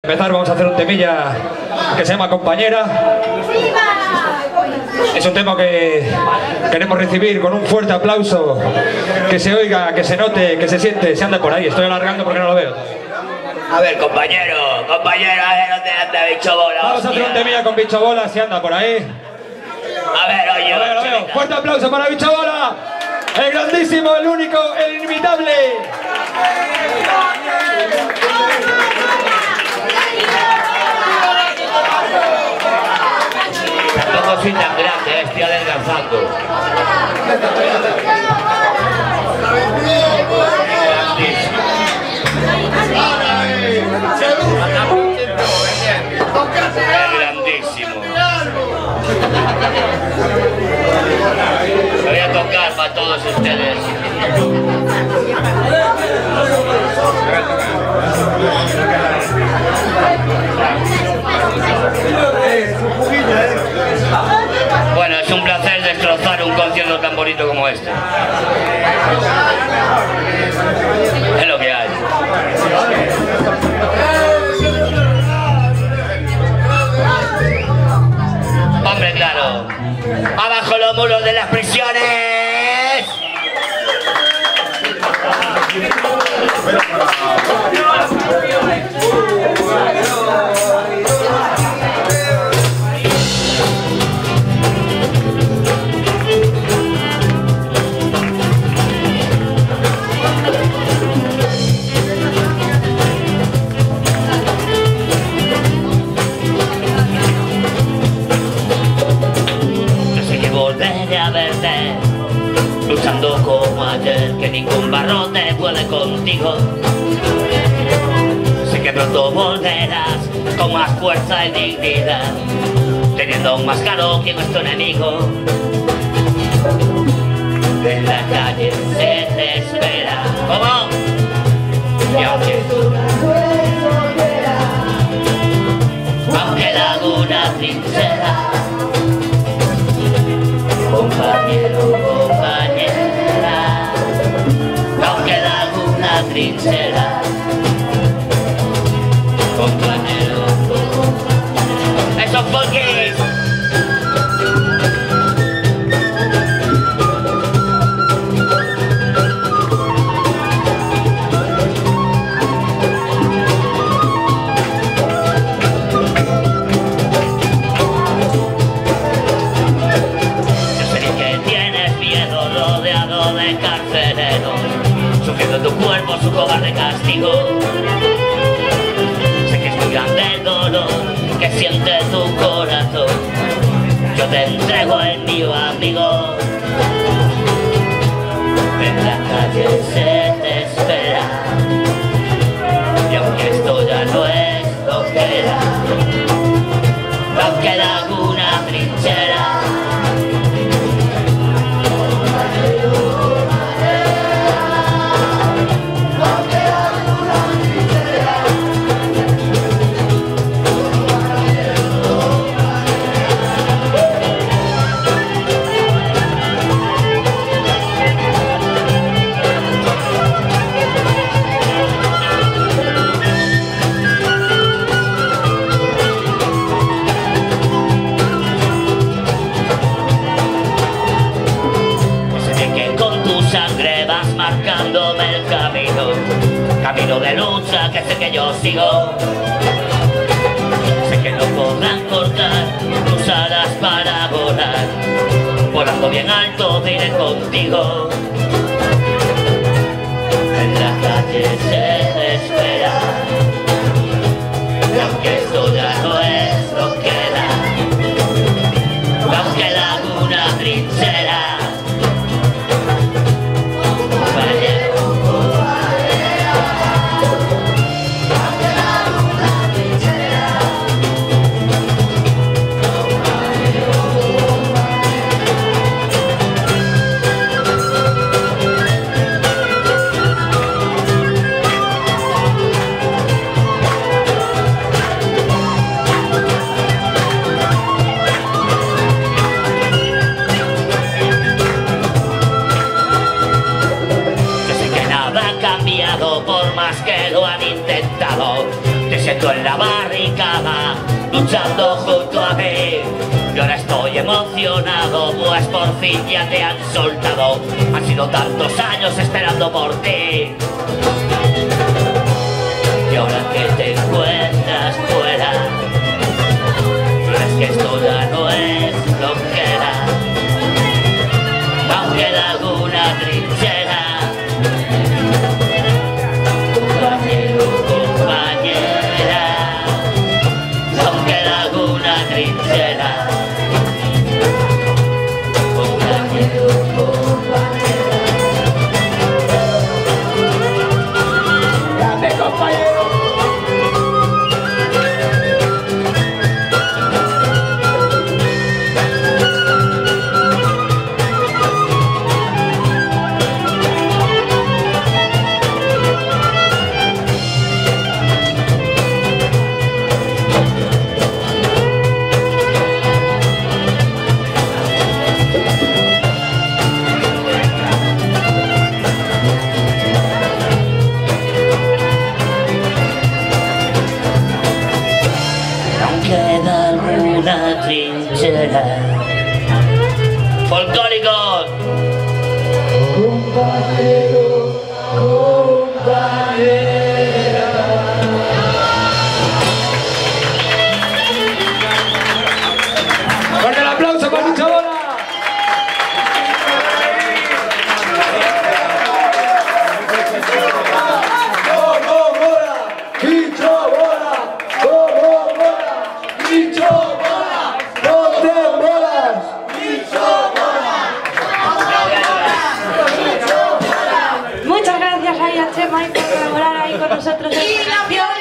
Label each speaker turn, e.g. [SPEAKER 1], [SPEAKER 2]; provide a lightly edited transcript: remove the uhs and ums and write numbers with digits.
[SPEAKER 1] Empezar, vamos a hacer un temilla que se llama Compañera. Es un tema que queremos recibir con un fuerte aplauso, que se oiga, que se note, que se siente, se anda por ahí. Estoy alargando porque no lo veo.
[SPEAKER 2] A ver, compañero, a ver dónde anda Bicho Bola.
[SPEAKER 1] Vamos a hacer un temilla con Bicho Bola, si anda por ahí.
[SPEAKER 2] A ver, oye,
[SPEAKER 1] lo veo. Fuerte aplauso para Bicho Bola, el grandísimo, el único, el inimitable.
[SPEAKER 2] Tampoco soy tan grande, estoy adelgazando. Grandísimo. Voy a tocar para todos ustedes. Bueno, es un placer destrozar un concierto tan bonito como este. Es lo que hay. Hombre, claro. ¡Abajo los muros de las prisiones! Luchando como ayer, que ningún barrote puede contigo. Sé que pronto volverás con más fuerza y dignidad, teniendo aún más claro quién es tu enemigo. En la calle se te espera. ¿Cómo? Y aunque tú aunque la alguna trinchera, compañero, trinchera, compañero. ¡Esos folkis! Yo sé que tienes miedo rodeado de carceleros, sufriendo tu cuerpo su cobarde castigo. Sé que es muy grande el dolor que siente tu corazón. Yo te entrego el mío, amigo. En la calle se te espera, y aunque esto ya no es lo que era, aún queda alguna trinchera. Marcándome el camino de lucha que sé que yo sigo. Sé que no podrán cortar tus alas para volar, volando bien alto te iré contigo. En la calle se te espera, y aunque esto ya no es lo que era, aunque la alguna trinchera. barricada, luchando junto a mí. Y ahora estoy emocionado, pues por fin ya te han soltado. Han sido tantos años esperando por ti. Y ahora que te encuentras fuera, ves que esto ya no es lo que era. Aún queda alguna trinchera, compañero, compañera. Aún queda alguna trinchera, compañero, compañera. Grande compañero. Queda alguna trinchera. Folclóricos. Compañero, compañera.
[SPEAKER 1] Con el aplauso para Lucho Bola.
[SPEAKER 3] Muchas gracias a Chema por colaborar ahí con nosotros en esta canción.